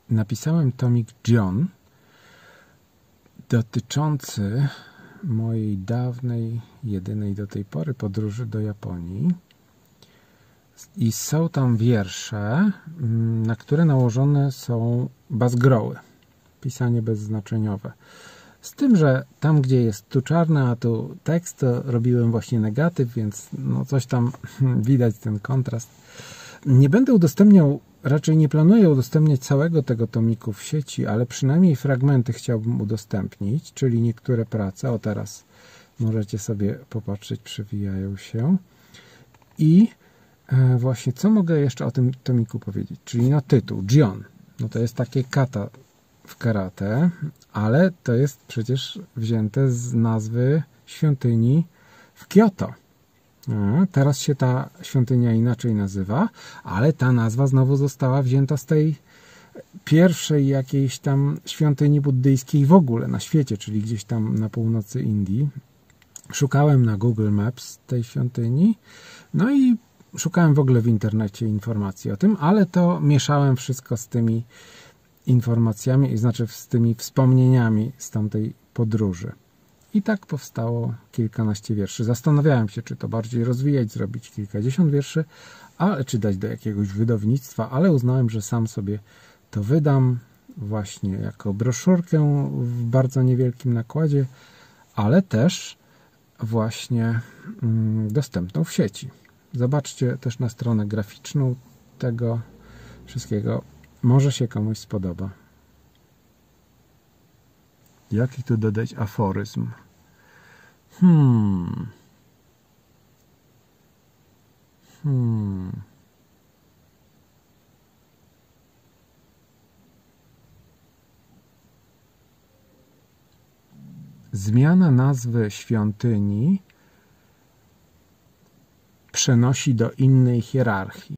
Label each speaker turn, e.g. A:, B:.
A: napisałem tomik John dotyczący mojej dawnej, jedynej do tej pory podróży do Japonii. I są tam wiersze, na które nałożone są bazgroły, pisanie bezznaczeniowe. Z tym, że tam, gdzie jest tu czarne, a tu tekst, to robiłem właśnie negatyw, więc no coś tam widać ten kontrast. Nie będę udostępniał, raczej nie planuję udostępniać całego tego tomiku w sieci, ale przynajmniej fragmenty chciałbym udostępnić, czyli niektóre prace. O, teraz możecie sobie popatrzeć, przewijają się. I właśnie, co mogę jeszcze o tym tomiku powiedzieć? Czyli no tytuł, Gion. No to jest takie kata w karate, ale to jest przecież wzięte z nazwy świątyni w Kyoto. Teraz się ta świątynia inaczej nazywa, ale ta nazwa znowu została wzięta z tej pierwszej jakiejś tam świątyni buddyjskiej w ogóle na świecie, czyli gdzieś tam na północy Indii. Szukałem na Google Maps tej świątyni, no i szukałem w ogóle w internecie informacji o tym, ale to mieszałem wszystko z tymi informacjami, znaczy z tymi wspomnieniami z tamtej podróży. I tak powstało kilkanaście wierszy. Zastanawiałem się, czy to bardziej rozwijać, zrobić kilkadziesiąt wierszy, czy dać do jakiegoś wydawnictwa, ale uznałem, że sam sobie to wydam właśnie jako broszurkę w bardzo niewielkim nakładzie, ale też właśnie dostępną w sieci. Zobaczcie też na stronę graficzną tego wszystkiego. Może się komuś spodoba. Jaki tu dodać aforyzm? Zmiana nazwy świątyni przenosi do innej hierarchii.